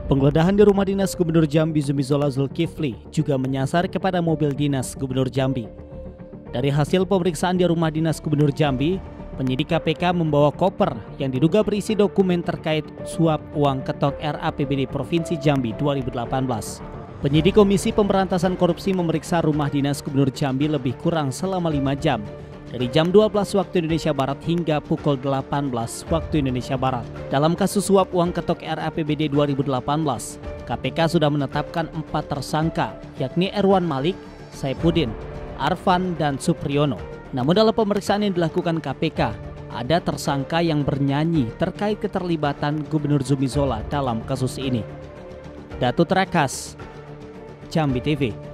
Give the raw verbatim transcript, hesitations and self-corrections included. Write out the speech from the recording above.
Penggeledahan di rumah dinas Gubernur Jambi Zumizola Zulkifli juga menyasar kepada mobil dinas Gubernur Jambi. Dari hasil pemeriksaan di rumah dinas Gubernur Jambi, penyidik K P K membawa koper yang diduga berisi dokumen terkait suap uang ketok R A P B D Provinsi Jambi dua ribu delapan belas. Penyidik Komisi Pemberantasan Korupsi memeriksa rumah dinas Gubernur Jambi lebih kurang selama lima jam, dari jam dua belas waktu Indonesia Barat hingga pukul delapan belas waktu Indonesia Barat. Dalam kasus suap uang ketok R A P B D dua ribu delapan belas, K P K sudah menetapkan empat tersangka, yakni Erwan Malik, Saifuddin, Arfan, dan Supriyono. Namun dalam pemeriksaan yang dilakukan K P K, ada tersangka yang bernyanyi terkait keterlibatan Gubernur Zumizola dalam kasus ini. Datu Trakas, Jambi T V.